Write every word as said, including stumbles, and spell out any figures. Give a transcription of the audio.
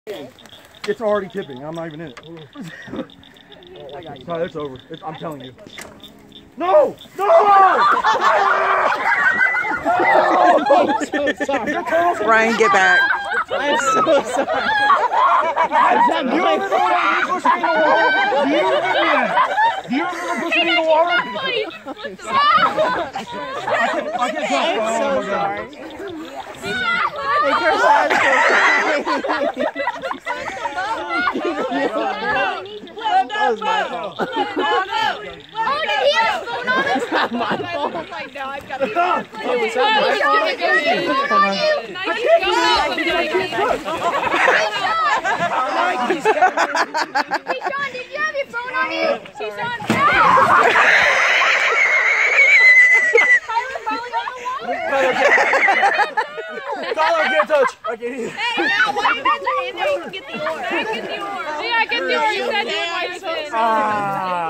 It's already tipping. I'm not even in it. Tyler, it's over. It's, I'm telling you. No! No! I'm so sorry. Ryan, get back. I'm so sorry. Is that my fault? Do you remember pushing me in the water? I can tell. I'm so sorry. Hey, Chris, I'm so sorry. That was my fault. Oh, did he have his phone on him? It's not my fault. Oh my God, I've got to be It was not my fault. Hey, Sean, did you have your phone on you? She's on. Tyler's falling on the water. Tyler, I can't touch. I can't either. Hey, now, while you guys are in there, you can get the oar. I get the oar. Yeah, I get the oar. You said you might. Ah.